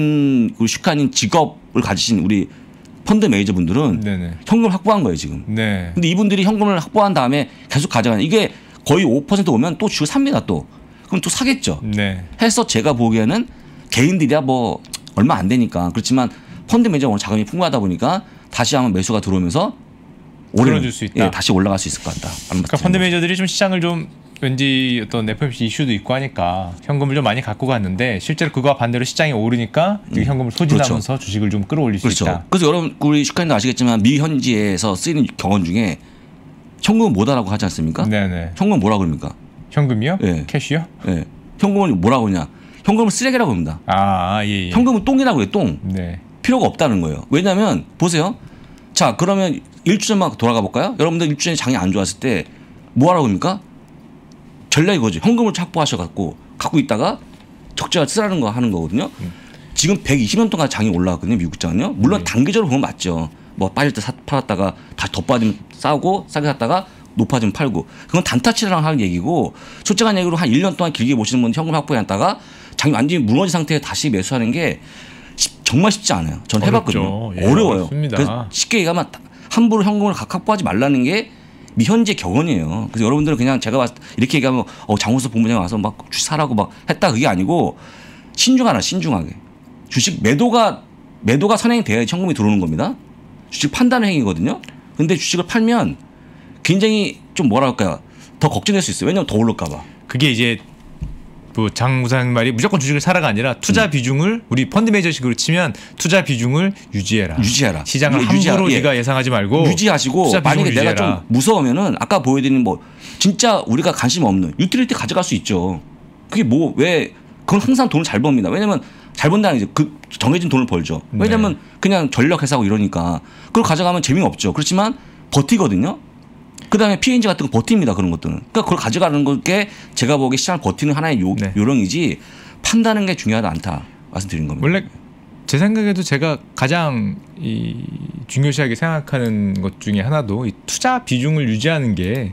우리 슈카님 직업을 가지신 우리 펀드 매니저 분들은 네네. 현금을 확보한 거예요 지금. 네. 근데 이분들이 현금을 확보한 다음에 계속 가져가는 이게 거의 5% 오면 또 주고 삽니다 또. 그럼 또 사겠죠. 네. 해서 제가 보기에는 개인들이야 뭐 얼마 안 되니까 그렇지만 펀드 매니저가 오늘 자금이 풍부하다 보니까 다시 한번 매수가 들어오면서 들어줄 수 있다. 예, 다시 올라갈 수 있을 것 같다. 그러니까 펀드 매니저들이 좀 시장을 좀 왠지 어떤 FOMC 이슈도 있고 하니까 현금을 좀 많이 갖고 갔는데 실제로 그거와 반대로 시장이 오르니까 현금을 소진하면서 그렇죠. 주식을 좀 끌어올릴 수 있다. 그래서 여러분 우리 슈카님도 아시겠지만 미 현지에서 쓰이는 경원 중에 현금은 뭐다라고 하지 않습니까? 네네. 현금은 뭐라 그럽니까? 현금이요? 예. 캐시요? 예. 현금은 뭐라고 하냐? 현금은 쓰레기라고 합니다. 예. 현금은 똥이라고 해요. 똥. 네. 필요가 없다는 거예요. 왜냐하면 보세요. 자 그러면 일주 전만 돌아가 볼까요? 여러분들 일주 전에 장이 안 좋았을 때 뭐하라고 합니까? 전략이 거죠. 현금을 확보하셔갖고 갖고 있다가 적재가 쓰라는 거 하는 거거든요. 지금 120년 동안 장이 올라왔거든요. 미국 장은요. 물론 단계적으로 보면 맞죠. 뭐 빠질 때 팔았다가 다시 더 빠지면 싸고 싸게 샀다가 높아지면 팔고. 그건 단타치랑 하는 얘기고 솔직한 얘기로 한 1년 동안 길게 보시는 분은 현금 확보해놨다가 장이 완전히 무너진 상태에 다시 매수하는 게 정말 쉽지 않아요. 전 해봤거든요. 예, 어려워요. 어렵습니다. 그래서 쉽게 얘기하면 함부로 현금을 확보하지 말라는 게 현재 격언이에요. 그래서 여러분들은 그냥 제가 이렇게 얘기하면 장호수 본부장이 와서 막 주식 사라고 막 했다 그게 아니고 신중하게 주식 매도가 선행이 돼야 현금이 들어오는 겁니다. 주식 판단의 행위거든요. 근데 주식을 팔면 굉장히 좀 뭐랄까요 더 걱정될 수 있어요. 왜냐하면 더 오를까 봐. 그게 이제 뭐 장 부장 말이 무조건 주식을 사라가 아니라 투자 비중을 우리 펀드 매니저식으로 치면 투자 비중을 유지해라. 시장을 함부로 네가 예상하지 말고 유지하시고 만약에 내가 좀 무서우면은 아까 보여드린 뭐 진짜 우리가 관심 없는 유틸리티 가져갈 수 있죠. 그게 뭐 왜 그건 항상 돈을 잘 법니다. 왜냐면 잘 번다는 이제 그 정해진 돈을 벌죠. 왜냐면 네. 그냥 전력 회사고 이러니까 그걸 가져가면 재미가 없죠. 그렇지만 버티거든요. 그다음에 P&G 같은 거 버팁니다. 그런 것들은. 그러니까 그걸 가져가는 게 제가 보기에 시장을 버티는 하나의 요령이지 판다는 게 중요하지 않다 말씀드리는 겁니다. 원래 제 생각에도 제가 가장 중요시하게 생각하는 것 중에 하나도 이 투자 비중을 유지하는 게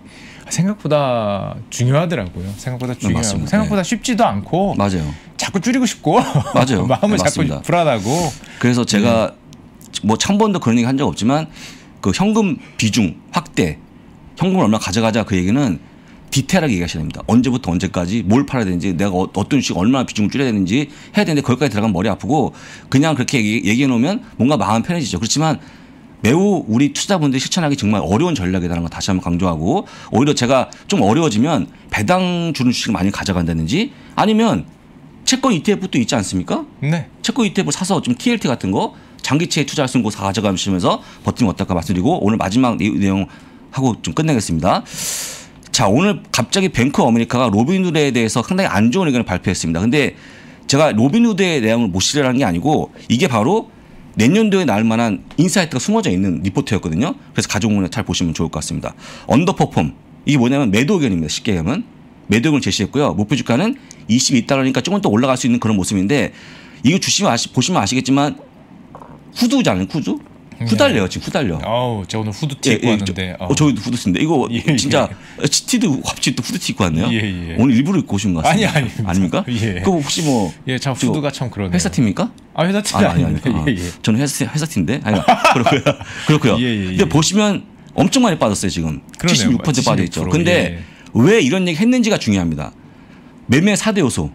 생각보다 중요하더라고요. 생각보다 중요하고 맞습니다. 생각보다 쉽지도 않고 맞아요. 자꾸 줄이고 싶고 맞아요. 마음은 맞습니다. 자꾸 불안하고. 그래서 제가 뭐 천 번도 그런 얘기 한 적 없지만 그 현금 비중 확대 현금을 얼마 가져가자 그 얘기는 디테일하게 얘기하셔야 됩니다. 언제부터 언제까지 뭘 팔아야 되는지 내가 어떤 주식 얼마나 비중을 줄여야 되는지 해야 되는데 거기까지 들어가면 머리 아프고 그냥 그렇게 얘기해 놓으면 뭔가 마음 편해지죠. 그렇지만 매우 우리 투자자분들이 실천하기 정말 어려운 전략이라는 거 다시 한번 강조하고 오히려 제가 좀 어려워지면 배당 주는 주식을 많이 가져간다든지 아니면 채권 ETF도 있지 않습니까? 네. 채권 ETF 사서 좀 TLT 같은 거 장기채에 투자할 수 있는 거 가져가시면서 버티면 어떨까 말씀드리고 오늘 마지막 내용 하고 좀 끝내겠습니다. 자, 오늘 갑자기 뱅크 어메리카가 로빈후드에 대해서 상당히 안 좋은 의견을 발표했습니다. 근데 제가 로빈후드의 내용을 못 실현한 게 아니고 이게 바로 내년도에 나올 만한 인사이트가 숨어져 있는 리포트였거든요. 그래서 가져온 잘 보시면 좋을 것 같습니다. 언더퍼폼. 이게 뭐냐면 매도 의견입니다. 쉽게 얘기하면. 매도 의견을 제시했고요. 목표 주가는 22달러니까 조금 더 올라갈 수 있는 그런 모습인데 이거 보시면 아시겠지만 후드잖아요. 후드? 후달려요. 지금 후달려. 저 오늘 후드티 입고 왔는데. 저희도 후드티인데 이거 진짜 치티도 갑자기 또 후드티 입고 왔네요. 오늘 일부러 입고 오신 것 같습니다. 아닙니까? 그거 혹시 뭐 참 후드가 참 그러네요. 회사팀입니까? 회사팀 아니에요. 저는 회사팀인데. 그렇고요. 근데 보시면 엄청 많이 빠졌어요 지금. 76% 빠져 있죠. 근데 왜 이런 얘기 했는지가 중요합니다. 매매 4대 요소.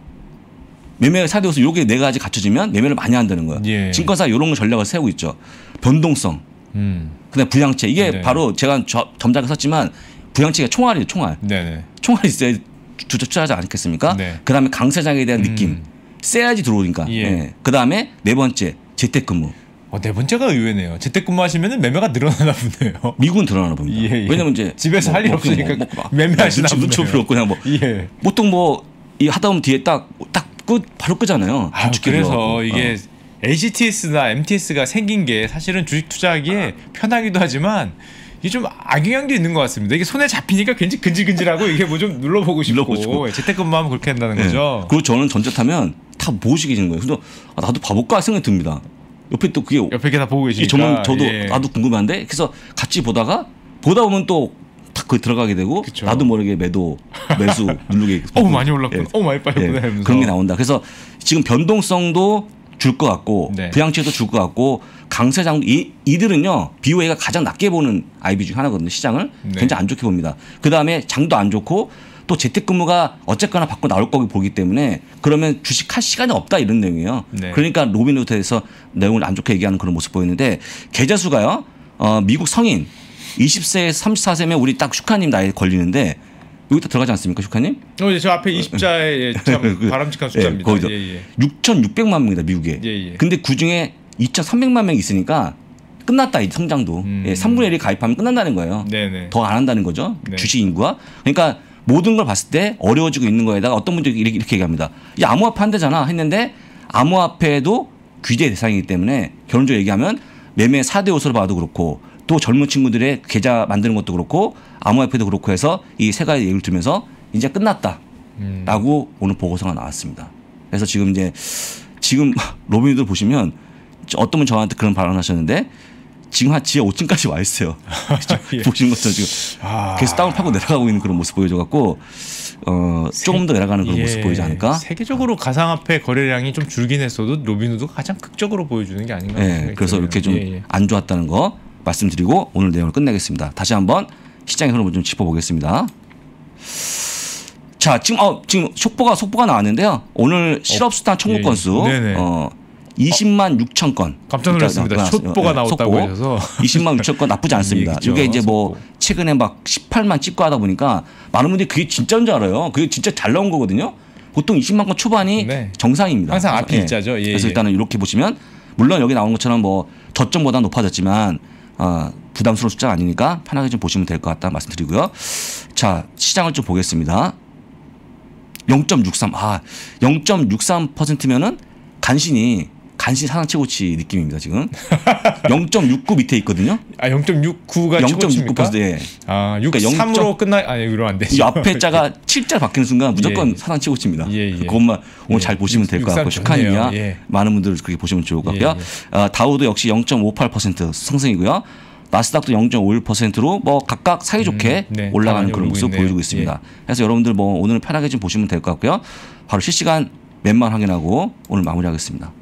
매매 4대 요소 요게 네 가지 갖춰지면 매매를 많이 한다는 거예요. 증권사 이런 전략을 세우고 있죠. 변동성. 그다음에 부양체. 이게 바로 제가 점장을 썼지만 부양체가 총알이에요. 총알. 총알이 있어야 투자하지 않겠습니까? 그다음에 강세장에 대한 느낌. 세야지 들어오니까. 그다음에 네 번째 재택근무. 네 번째가 의외네요. 재택근무하시면 매매가 늘어나나 보네요. 미국은 늘어나나 봅니다. 왜냐면 이제 집에서 할 일 없으니까 매매하시나 보네요. 눈치 필요 없고 그냥 보통 하다 보면 뒤에 바로 끄잖아요. 그래서 이게 HTS나 MTS가 생긴 게 사실은 주식 투자하기에 편하기도 하지만 이게 좀 악영향도 있는 것 같습니다. 이게 손에 잡히니까 괜히 근질근질하고 이게 뭐 좀 눌러보고 싶고 재택근무하면 그렇게 한다는 거죠. 그리고 저는 전셋하면 다 보시게 되는 거예요. 그래서 나도 봐볼까 생각이 듭니다. 옆에 또 그게 옆에 다 보고 계시니까 저도 나도 궁금한데 그래서 같이 보다 보면 또 딱 들어가게 되고 나도 모르게 매수 누르게 많이 올랐구나. 많이 빠졌구나. 그런 게 나온다. 그래서 지금 변동성도 줄 것 같고 부양체도 줄 것 같고 강세장도 이들은요 BOA가 가장 낮게 보는 IB 중 하나거든요. 시장을 굉장히 안 좋게 봅니다. 그다음에 장도 안 좋고 또 재택근무가 어쨌거나 받고 나올 거기 보기 때문에 그러면 주식할 시간이 없다 이런 내용이에요. 그러니까 로빈후드에서 내용을 안 좋게 얘기하는 그런 모습 보이는데 계좌 수가요. 미국 성인 20세에서 34세면 우리 딱 슈카님 나이에 걸리는데 여기다 들어가지 않습니까, 슈카님? 저 앞에 20자에 참 바람직한 숫자입니다. 거기서 6,600만 명이다 미국에. 근데 그 중에 2,300만 명이 있으니까 끝났다 이 성장도. 3분의 1이 가입하면 끝난다는 거예요. 더 안 한다는 거죠. 주식 인구가. 그러니까 모든 걸 봤을 때 어려워지고 있는 거에다가 어떤 분들이 이렇게 얘기합니다. 암호화폐 한대잖아 했는데 암호화폐도 규제 대상이기 때문에 결론적으로 얘기하면 매매 4대 요소를 봐도 그렇고 또 젊은 친구들의 계좌 만드는 것도 그렇고 암호화폐도 그렇고 해서 이 세 가지 얘기를 들으면서 이제 끝났다라고 오늘 보고서가 나왔습니다. 그래서 지금 로빈후드 보시면 어떤 분 저한테 그런 발언을 하셨는데 지금 한 지하 5층까지 와 있어요. 보시는 것처럼 지금 계속 땅을 파고 내려가고 있는 그런 모습 보여줘갖고 조금 더 내려가는 그런 모습 보이지 않을까? 세계적으로 가상화폐 거래량이 좀 줄긴 했어도 로빈후드가 가장 극적으로 보여주는 게 아닌가. 그래서 이렇게 좀 안 좋았다는 거 말씀드리고 오늘 내용을 끝내겠습니다. 다시 한번 시장의 흐름을 좀 짚어보겠습니다. 자, 지금 속보가 나왔는데요. 오늘 실업수당 청구 건수 20만 6천 건. 깜짝 놀랐습니다. 속보가 나왔다고 하셔서 20만 6천 건 나쁘지 않습니다. 이게 이제 최근에 막 18만 찍고 하다 보니까 많은 분들이 그게 진짜인 줄 알아요. 그게 진짜 잘 나온 거거든요. 보통 20만 건 초반이 정상입니다. 항상 앞이 있자죠. 그래서 일단은 이렇게 보시면 물론 여기 나온 것처럼 저점보다 높아졌지만 부담스러운 숫자가 아니니까 편하게 좀 보시면 될 것 같다 말씀드리고요. 자, 시장을 좀 보겠습니다. 0.63. 0.63%면은 간신히 사상 최고치 느낌입니다, 지금. 0.69 밑에 있거든요. 0.69가 최고치입니까? 0.69%. 63으로 이러면 안 되죠. 이 앞에 자가 7자로 바뀌는 순간 무조건 사상 최고치입니다. 그것만 오늘 잘 보시면 될 것 같고 슈카님이야 많은 분들 그렇게 보시면 좋을 것 같고요. 다우도 역시 0.58% 상승이고요. 나스닥도 0.51%로 각각 사이좋게 올라가는 그런 모습 보여주고 있습니다. 그래서 여러분들 오늘 편하게 좀 보시면 될 것 같고요. 바로 실시간 맵만 확인하고 오늘 마무리하겠습니다.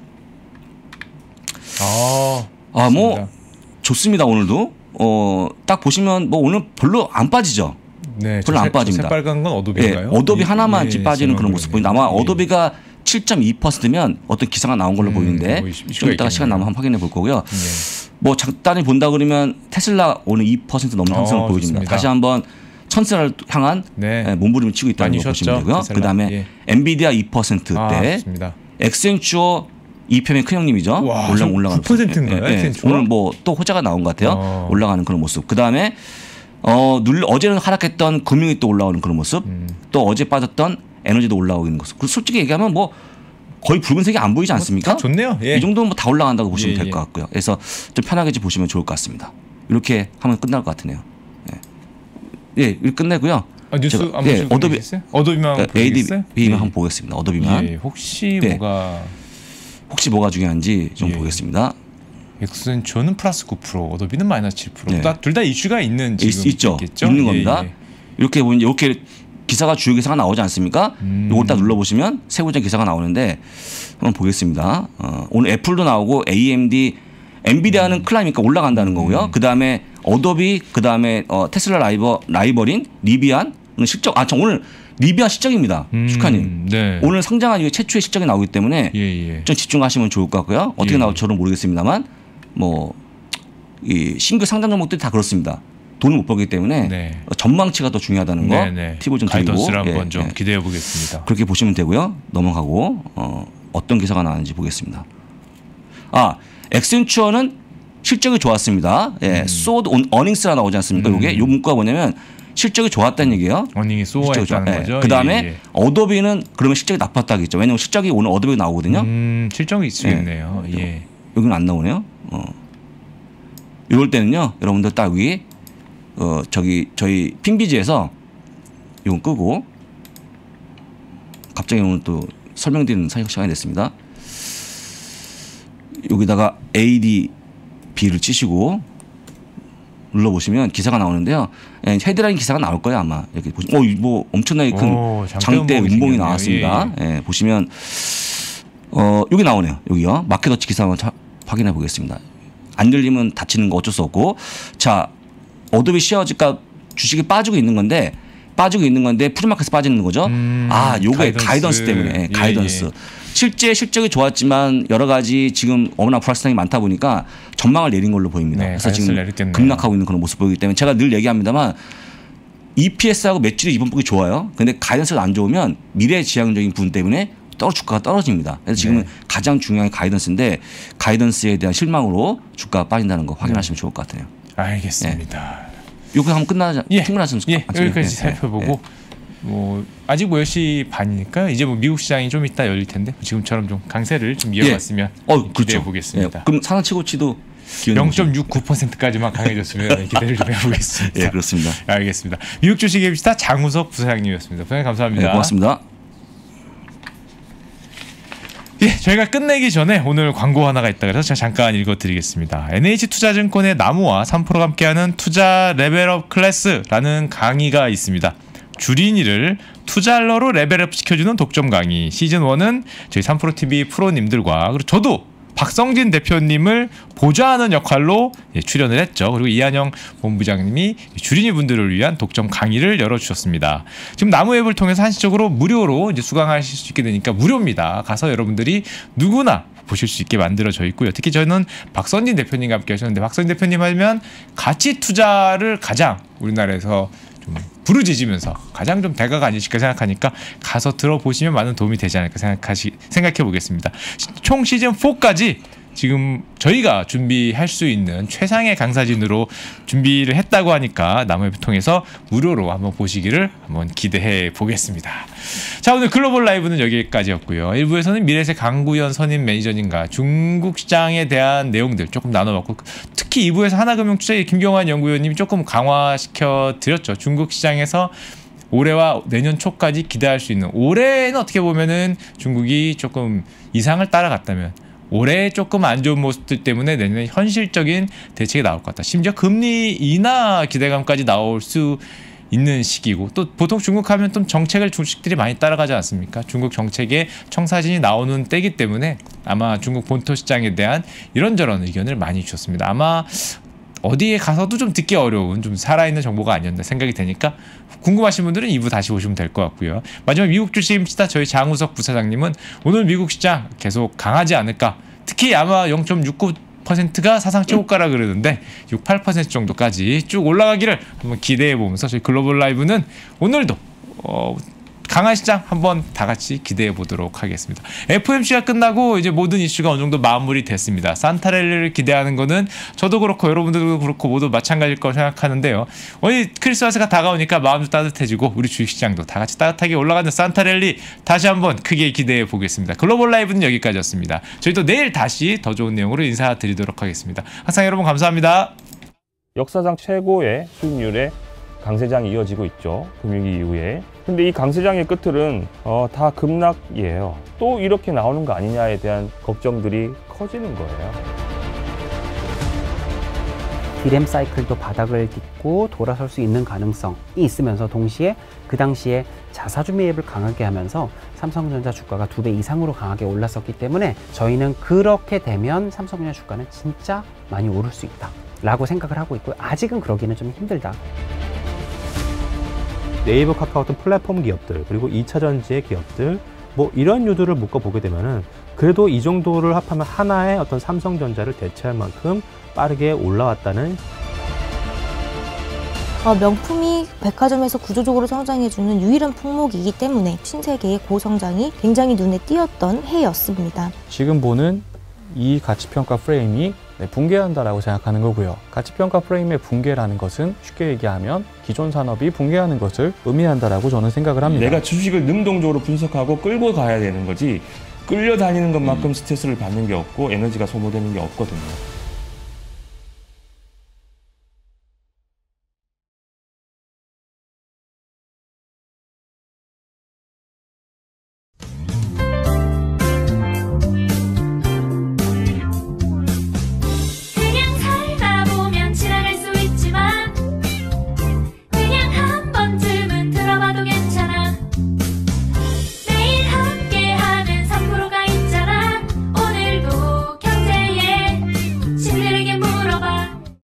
좋습니다. 오늘도 딱 보시면 오늘 별로 안 빠지죠. 별로 안 빠집니다. 새빨간 건 어도비인가요? 어도비 하나만 빠지는 그런 모습 보이는데 아마 어도비가 7.2%면 어떤 기사가 나온 걸로 보이는데 좀 이따가 시간 나면 한번 확인해 볼 거고요. 간단히 본다 그러면 테슬라 오늘 2% 넘는 상승을 보여줍니다. 다시 한번 천세를 향한 몸부림을 치고 있다는 걸 보시면 되고요. 그다음에 엔비디아 2%대 엑센추어 이편의 큰형님이죠. 올라가는 9%인가요? 오늘 또 호재가 나온 것 같아요. 올라가는 그런 모습. 그다음에 어제는 하락했던 금융이 또 올라오는 그런 모습. 또 어제 빠졌던 에너지도 올라오고 있는 모습. 그리고 솔직히 얘기하면 거의 붉은색이 안 보이지 않습니까? 좋네요. 예. 이 정도면 뭐 다 올라간다고 보시면 될 것 예. 같고요. 그래서 좀 편하게 보시면 좋을 것 같습니다. 이렇게 하면 끝날 것 같으네요. 예, 이렇게 끝내고요. 뉴스 안 보시고 계셨어요? 어도비만 보겠어요? ADB만 한번 보겠습니다. 어도비만. 예, 혹시 뭐가 중요한지 좀 보겠습니다. 엑센추어는 플러스 9%, 어도비는 마이너스 7%. 둘 다 이슈가 있는 지금 있죠. 있는 겁니다. 이렇게 보면 이렇게 기사가 주요 기사가 나오지 않습니까? 이걸 딱 눌러보시면 세부적 기사가 나오는데 한번 보겠습니다. 오늘 애플도 나오고 AMD, 엔비디아는 클라이니까 올라간다는 거고요. 그 다음에 어도비, 그 다음에 테슬라 라이벌인 리비안 실적. 오늘 리비안 실적입니다. 슈카님. 네. 오늘 상장한 이후 최초의 실적이 나오기 때문에 좀 집중하시면 좋을 것 같고요. 어떻게 나올지 저는 모르겠습니다만 뭐 이 신규 상장 종목들이 다 그렇습니다. 돈을 못 벌기 때문에 전망치가 더 중요하다는 거 팁을 좀 드리고 가이던스를 한번 좀 기대해 보겠습니다. 그렇게 보시면 되고요. 넘어가고 어떤 기사가 나왔는지 보겠습니다. 엑센추어는 실적이 좋았습니다. 소드 어닝스가 나오지 않습니까? 이게 요 문구가 뭐냐면 실적이 좋았다는 얘기예요. 어닝이 소어했다는 거죠. 그 다음에 어도비는 그러면 실적이 나빴다겠죠. 왜냐하면 실적이 오늘 어도비가 나오거든요. 실적이 있겠네요. 여기는 안 나오네요. 이럴 때는요, 여러분들 딱 여기 저희 핑비지에서 이건 끄고 갑자기 오늘 또 설명드리는 시간이 됐습니다. 여기다가 ADB를 치시고 눌러보시면 기사가 나오는데요. 헤드라인 기사가 나올 거예요 아마. 이렇게 보시면 뭐 엄청나게 큰 장대 음봉이 나왔습니다. 보시면 여기 나오네요. 여기요. 마켓워치 기사 한번 확인해 보겠습니다. 안 열리면 닫히는 거 어쩔 수 없고. 자, 어도비 쉐어지가 주식이 빠지고 있는 건데 프리마켓에서 빠지는 거죠. 요게 가이던스 때문에 가이던스. 실제 실적이 좋았지만 여러 가지 지금 워낙 불확실성이 많다 보니까 전망을 내린 걸로 보입니다. 그래서 지금 급락하고 있는 그런 모습 보이기 때문에 제가 늘 얘기합니다만 EPS하고 매출이 이번 분기 좋아요. 근데 가이던스가 안 좋으면 미래지향적인 부분 때문에 주가가 떨어집니다. 그래서 지금은 가장 중요한 가이던스인데 가이던스에 대한 실망으로 주가가 빠진다는 거 확인하시면 좋을 것 같아요. 알겠습니다. 이거 한번 충분하시면 여기까지 살펴보고 아직 10시 반이니까 이제 미국 시장이 좀 이따 열릴 텐데 지금처럼 좀 강세를 좀 이어갔으면 기대해 보겠습니다. 그럼 상하치고치도 0.69%까지만 강해졌으면 기대를 좀 해보겠습니다. 그렇습니다. 알겠습니다. 미국 주식의 비스타 장우석 부사장님이었습니다. 부사장님 감사합니다. 고맙습니다. 저희가 끝내기 전에 오늘 광고 하나가 있다 그래서 제가 잠깐 읽어드리겠습니다. NH투자증권의 나무와 3프로가 함께하는 투자 레벨업 클래스라는 강의가 있습니다. 주린이를 투자러로 레벨업 시켜주는 독점 강의 시즌1은 저희 3프로TV 프로님들과 그리고 저도 박성진 대표님을 보좌하는 역할로 출연을 했죠. 그리고 이한영 본부장님이 주린이 분들을 위한 독점 강의를 열어주셨습니다. 지금 나무앱을 통해서 한시적으로 무료로 이제 수강하실 수 있게 되니까 무료입니다. 가서 여러분들이 누구나 보실 수 있게 만들어져 있고요. 특히 저는 박성진 대표님과 함께 하셨는데 박성진 대표님 하면 가치 투자를 가장 우리나라에서 좀 부르짖으면서 가장 좀 대가가 아니실까 생각하니까 가서 들어보시면 많은 도움이 되지 않을까 생각해 보겠습니다. 총 시즌 4까지 지금 저희가 준비할 수 있는 최상의 강사진으로 준비를 했다고 하니까 나무앱을 통해서 무료로 한번 보시기를 한번 기대해 보겠습니다. 자, 오늘 글로벌 라이브는 여기까지였고요. 1부에서는 미래세 강구현 선임 매니저님과 중국 시장에 대한 내용들 조금 나눠봤고 특히 2부에서 하나금융투자의 김경환 연구위원님이 조금 강화시켜 드렸죠. 중국 시장에서 올해와 내년 초까지 기대할 수 있는 올해는 어떻게 보면은 중국이 조금 이상을 따라갔다면 올해 조금 안 좋은 모습들 때문에 내년에 현실적인 대책이 나올 것 같다. 심지어 금리 인하 기대감까지 나올 수 있는 시기고 또 보통 중국 하면 좀 정책을 주식들이 많이 따라가지 않습니까? 중국 정책에 청사진이 나오는 때이기 때문에 아마 중국 본토 시장에 대한 이런저런 의견을 많이 주셨습니다. 아마 어디에 가서도 좀 듣기 어려운 좀 살아있는 정보가 아니었나 생각이 되니까 궁금하신 분들은 2부 다시 보시면 될 것 같고요. 마지막 미국 주식입시다 저희 장우석 부사장님은 오늘 미국 시장 계속 강하지 않을까. 특히 아마 0.69%가 사상 최고가라 그러는데 6~8% 정도까지 쭉 올라가기를 한번 기대해 보면서 저희 글로벌 라이브는 오늘도 강한 시장 한번 다 같이 기대해 보도록 하겠습니다. FOMC가 끝나고 이제 모든 이슈가 어느 정도 마무리됐습니다. 산타랠리를 기대하는 거는 저도 그렇고 여러분들도 그렇고 모두 마찬가지일 거라고 생각하는데요. 오늘 크리스마스가 다가오니까 마음도 따뜻해지고 우리 주식시장도 다 같이 따뜻하게 올라가는 산타랠리 다시 한번 크게 기대해 보겠습니다. 글로벌 라이브는 여기까지였습니다. 저희도 내일 다시 더 좋은 내용으로 인사드리도록 하겠습니다. 항상 여러분 감사합니다. 역사상 최고의 수익률의 강세장이 이어지고 있죠. 금융위기 이후에. 근데 이 강세장의 끝들은 다 급락이에요. 또 이렇게 나오는 거 아니냐에 대한 걱정들이 커지는 거예요. 디램 사이클도 바닥을 딛고 돌아설 수 있는 가능성이 있으면서 동시에 그 당시에 자사주 매입을 강하게 하면서 삼성전자 주가가 2배 이상으로 강하게 올랐었기 때문에 저희는 그렇게 되면 삼성전자 주가는 진짜 많이 오를 수 있다 라고 생각을 하고 있고요. 아직은 그러기는 좀 힘들다. 네이버, 카카오 같은 플랫폼 기업들, 그리고 2차 전지의 기업들, 뭐 이런 유두를 묶어보게 되면은 그래도 이 정도를 합하면 하나의 어떤 삼성전자를 대체할 만큼 빠르게 올라왔다는. 명품이 백화점에서 구조적으로 성장해주는 유일한 품목이기 때문에 신세계의 고성장이 굉장히 눈에 띄었던 해였습니다. 지금 보는 이 가치평가 프레임이 붕괴한다라고 생각하는 거고요. 가치평가 프레임의 붕괴라는 것은 쉽게 얘기하면 기존 산업이 붕괴하는 것을 의미한다라고 저는 생각을 합니다. 내가 주식을 능동적으로 분석하고 끌고 가야 되는 거지 끌려다니는 것만큼 스트레스를 받는 게 없고 에너지가 소모되는 게 없거든요.